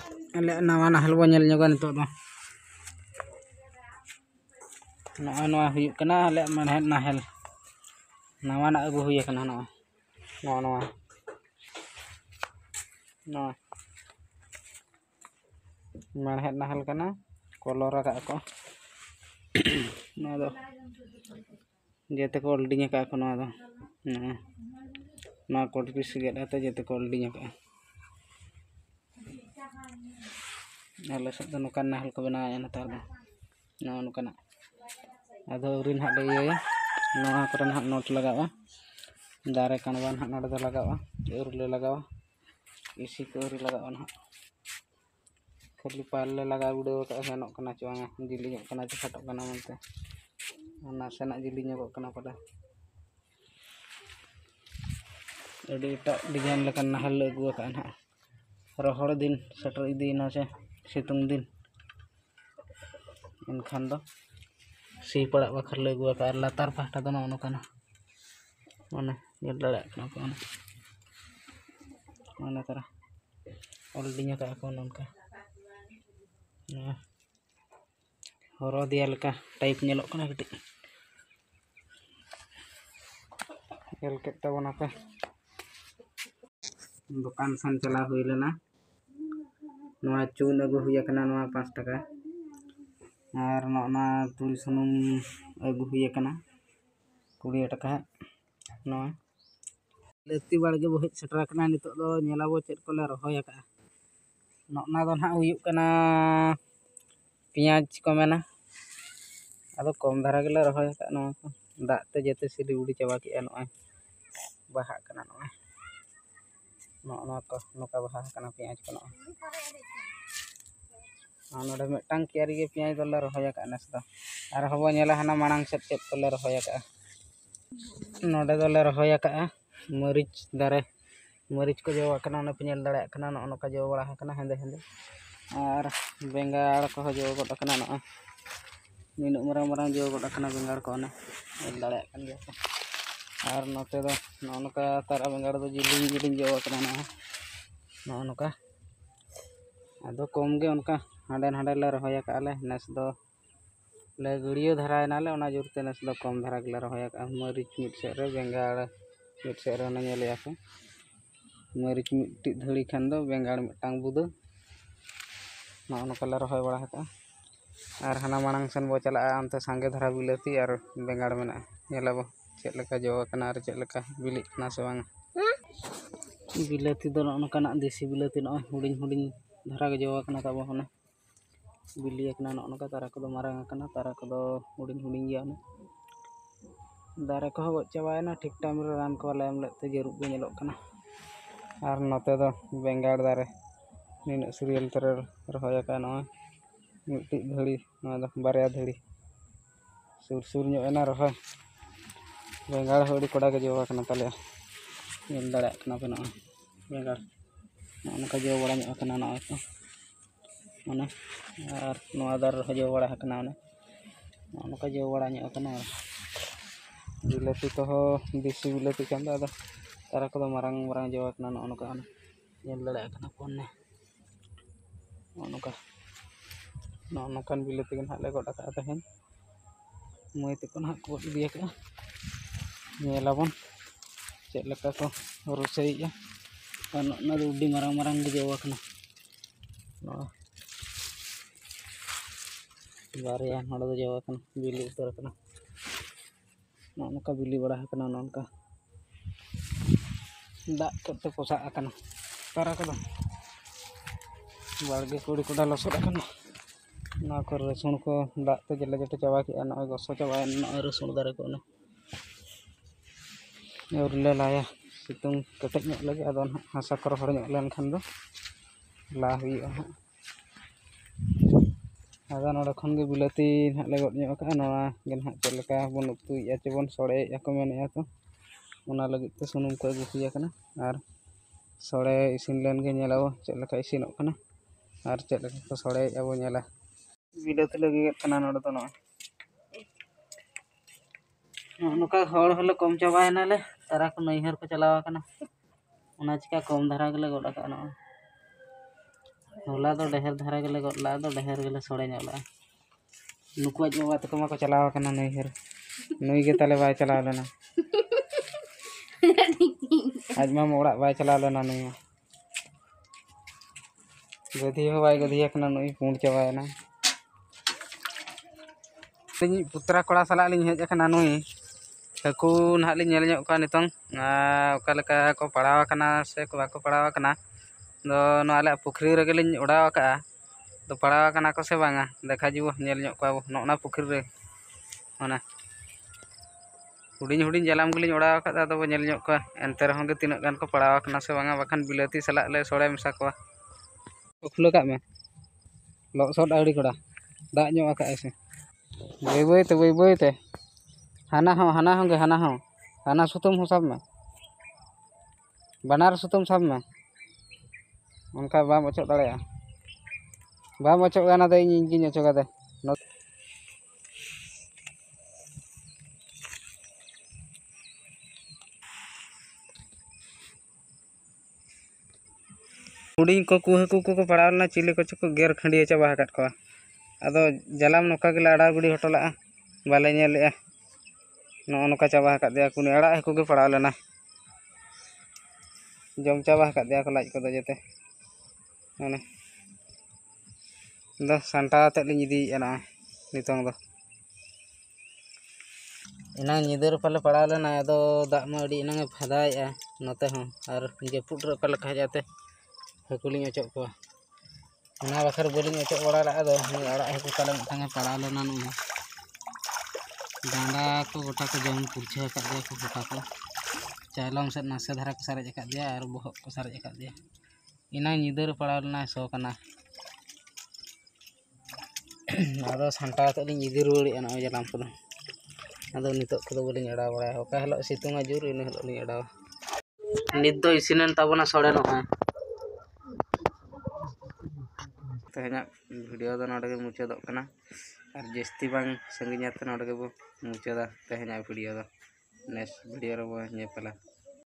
अले नवा नाहल बो नेल ñoga नितो दो नवा नवा हुई कना अले मेहनत नाहल नवा ना अगु हुई कना नवा नवा नवा नवा मेहनत नाहल कना कलर का को नवा दो जेते को ओल्डिंग का को नवा दो नवा कोट पीस गेट आते जेते को ओल्डिंग का आले सब दो नुकान नाहल को बनाया नतार दो नवा नुकाना आदो उरिन हाड ये नवा करन हाड नोट लगावा दारे कणवान हाड नोट दो लगावा उरले लगावा इसी को उरी लगावा ना खाली पाले लगा उड़ो का सेनोक कना चोंगा जिली ñok कना छाटो कना मनते ना सेना जिली ñok कना पड़ा अडी एटा डिजाइन लेकन नाहल अगु का ना रोहड़ दिन सेटर इदीना से सितुंग दिन एनखान दो सी पड़ा बखर ले अगु का लातार पाटा दो नोनो कना माने नेल दड़ा कना को माने तरा ओल्डिंग का को ननका हरो दिया लेका टाइप नेलोक कना कटी नेल केटा बना पे दुकान सन चला हुई लेना नवा चून अगु हुई कना नवा 5 टका और नोना तुल सुनुम अगु हुई कना 20 टका नवा लेती बाड़गे बहुत सेटर कना नितो दो नेलाबो चेद को ले रहोय का नोना दो ना हुई कना पियाज को मेना अदो कम धारा गेले रहोय का नवा को दाग ते जेते सिली उड़ी चाबा के नोय बाहा कना नोय नोना को नोका बाहा कना पियाज को नोय नोडे मिटांग कियारी गे पियाज दोले रहोय का नस दो आर हबो नेला हना मांग सेट चेद को ले रहोय का नोडे दोले रहोय का मरीच दारे मरीच को जो कना न पिनेल दड़ा कना नो नोका जो बड़ा कना हेंदे हेंदे और बेंगाड़ को जो गोट कना नो नीनु मरंग मरंग जो गोट कना बेंगाड़ को ने दड़ा कन गया और नोते दो नो नोका तारा बेंगाड़ दो जिलिंग जिलिंग जो कना नो नोका आदो कम गे उनका हांडे हांडे ले रहोय का ले नेस दो ले गुड़ियो धराय नाले ओना जुरते नेस दो कम धरा गले रहोय का मरीच मिट से रे बेंगाड़ मिट से रे न नेले आको मरीच मिट्टी धड़ी खान दो बेंगाड़ मिटांग बुदो नो नोका ले रहोय बड़ा का और हाना मांग सन बो चला अंते सांगे धरा बिलाती और बेंगाड़ मेना नेलाबो चेद लेका जो कना और चेद लेका बिली कना से बांग बिलाती दो नोका ना देसी बिलाती नो हुडिंग हुडिंग धरा के जो कना तबो होना बिली कना नोका तारा को दो मारंग कना तारा को दो हुडिंग हुडिंग गया ना दारे को गो चाबायना ठीक टाइम रे रान को वाला एम लेते जरूब गो नेलोक कना और नोते दो बेंगाड़ दारे नीन सीरियल तेरे रहोय का नो मिट्टी धड़ी नो दो बारया धड़ी सुर सुर ño एना रहोय बेंगाड़ होड़ी कोड़ा के जो कना तले नेल दड़ा कना पे नो बेंगाड़ नोका जो बड़ा ño कना नो तो माने और नो आदर जो बड़ा कना नोका जो बड़ा ño कना बिलाती तो देसी बिलाती kan दा तारा को मारंग मारंग जो कना नो नोका नेल दड़ा कना कोने नोका नो नोकान बिलाती गन हाले गोटा का तहेन मई तको ना को दिया का नेलाबन चेद लेका को रोसैया ना उडी मारंग मारंग जो कना नो बारिया नोड दो जो कना बिली उतर कना नोका बिली बड़ा कना नोका दाग कते पोसा कना तारा को बाड़गे कुड़ी कोडा लसोड कना ना को रसुन को दाग ते जले जटे चाबा के ना गसो चाबा ना रसुन दारे को ना और ले लाया सितुंग कटे ñok लगे आदो हासा को रोहड़ ñok लेन खान दो ला हुईआ आदा नोडे खन गे बिलाती ना ले गड ñok का नवा गे ना चेद लेका बन उतुया चे बन सड़े या को मेने तो ओना लगे ते सुनुम को अगु हुई कना और सड़े इसिन लेन गे नेलाबो चेद लेका इसिनोक कना और चेद लेका को सड़े याबो नेला बिलाती लगे कना नोडे तो नोका हड़ हले कम चाबाय नाले तारा को नैहर को चलावा कना ओना चिका कम धारा गले गोडा का होला दो ढेर धारा गेले गला दो ढेर गेले सोड़े ᱧᱚᱜ ᱞᱟᱜᱼᱟ नुकुआज बाबा तक मा को चलाव कना नैहर नुई गे ताले बाय चलाव लेना आज मा ओड़ा बाय चलाव लेना नुई गधी हो बाय गधिया कना नुई पूंड चबायना पुत्रा कोड़ा साला लिंग हेज कना नुई हाकू ना लिंग नेल ᱧᱚᱜ कवा नितोंग ओका लेका को पड़ाव कना से को बाको पड़ाव कना दो नो आले पुखरी रे गेलिंग ओडाव का तो पड़ाव कना को से बांगा देखा जीवो नेल ᱧᱚᱜ कवा नोना पुखरी रे ओना हुडिंग हुडिंग जालाम गेलिंग ओडाव का दो नेल ᱧᱚᱜ कवा एनते रहों गे तिनक गान को पड़ाव कना से बांगा बखान बिलाती साला ले सोड़े मेसा कवा खुलो का में लॉसोड आड़ी कोड़ा दाग ᱧᱚᱜ का ऐसे बाई ते हाना हो गे हाना सुतुम हो सब में बनार सुतुम सब में उनका बाम अचो दाड़े बाम अचो गाना दे इन अचो गादे हुडिंग को हाकू को पड़ावना चिली को चको गेर खंडिया चाबा हकाट को अदो जालाम नौका गेला अड़ा गुड़ी हटोला बाले नेले नौका चाबा हकाट दिया कुनी अड़ा हाकू के पड़ाव लेना जम चाबा हकाट दिया को लाज को दो जते माने दो सांटा ते लिंग इदी एना नितोंग दो इना निदर पाले पड़ाव लेना अदो दाग मा अड़ी इना फादाया नते हो और जेपुट रे पाले का जाते हाकू लिंग अचो को ना बखर बोलिंग अचो बड़ा ला दो अड़ा हाकू ताले मिटांगे पड़ाव लेना नु डांडा को गोटा को जम पुरछा का दिया को गोटा को चालम से नासे धारा को सारे का दिया और बोह को सारे का दिया इना निदर पड़ाव लेना सो कना आदो सांटा ते लिंग इदी रुड़ी एना जालाम को आदो नितो को बोलिंग अड़ा बड़ा ओका हलो सितुंगा जुर इन हलो लिंग अड़ा नित दो इसिनन ताबना सोड़े न है तेहना वीडियो दो नोडे मुचाद कना और जस्ती बांग संगिया ते नोडे बो मुचादा तेहना वीडियो दो नेक्स्ट वीडियो रे बो नेपला।